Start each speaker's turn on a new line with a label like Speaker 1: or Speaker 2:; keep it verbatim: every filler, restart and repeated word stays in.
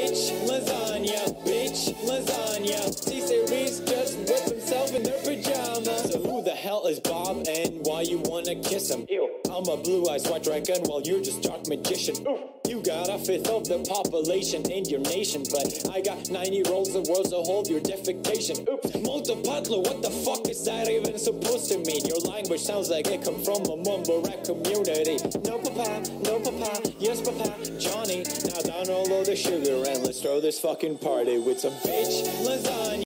Speaker 1: bitch lasagna, bitch lasagna. T-Series just whip himself in their pajamas. So who the hell is Bob and why you wanna kiss him? Ew. I'm a blue-eyed white dragon while you're just dark magician. Ooh. You got a fifth of the population in your nation, but I got ninety rolls of worlds to hold your defecation. Oops, multipatlo, what the fuck is that even supposed to mean? Your language sounds like it come from a mumble rap community. No papa, no papa, yes papa, Johnny. Now down all of the sugar and let's throw this fucking party with some bitch lasagna.